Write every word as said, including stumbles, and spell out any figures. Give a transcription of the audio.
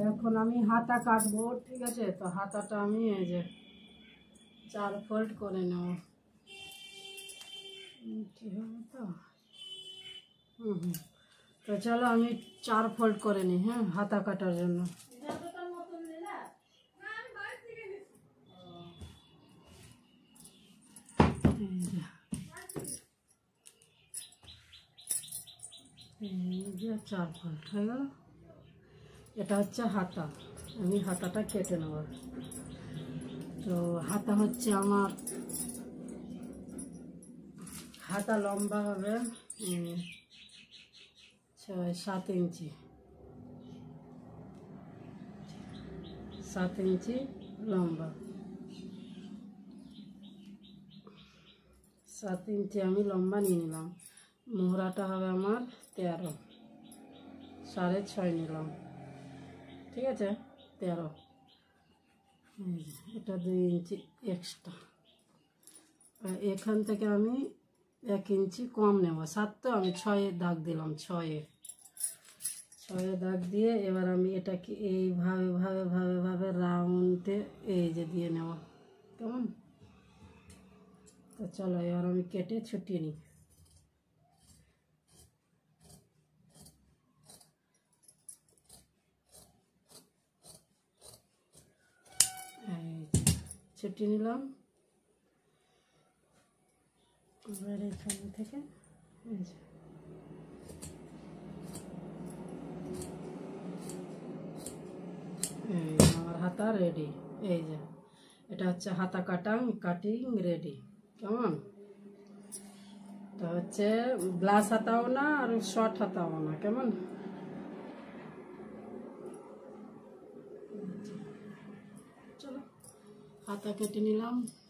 এখন আমি হাতা কাটবো, ঠিক আছে? তো হাতাটা আমি এই যে চার ফোল্ড করে নেব, ঠিক হবে তো? হুম হুম তো চলো আমি চার ফোল্ড করে নিই, হ্যাঁ, হাতা কাটার জন্য। এই যে চার ফোল্ড হয়ে গেল। এটা হচ্ছে হাতা, আমি হাতাটা কেটে নেব। তো হাতা হচ্ছে আমার, হাতা লম্বা হবে ছয় সাত ইঞ্চি, সাত ইঞ্চি লম্বা, সাত ইঞ্চি আমি লম্বা নিয়ে নিলাম। মোহরাটা হবে আমার তেরো, সাড়ে ছয় নিলাম, ঠিক আছে? তেরো, এটা দুই ইঞ্চি এক্সট্রা। এখান থেকে আমি এক ইঞ্চি কম নেব, সাত তো আমি ছয়ে দাগ দিলাম, ছয়ে ছয়ে দাগ দিয়ে এবার আমি এটাকে এইভাবে ভাবে ভাবে ভাবে রাউন্ডে এই যে দিয়ে নেব, কেমন? তো চলো এবার আমি কেটে ছুটিয়ে নিই। ছুটিয়ে নিলাম। এবার এখান থেকে এই যে আমার হাতা রেডি। এই যে এটা হচ্ছে হাতা কাটাং কাটিং রেডি, কেমন? তো হচ্ছে ব্লাস হাতাও না আর শর্ট হাতাও না, কেমন? চলো হাতা কেটে নিলাম।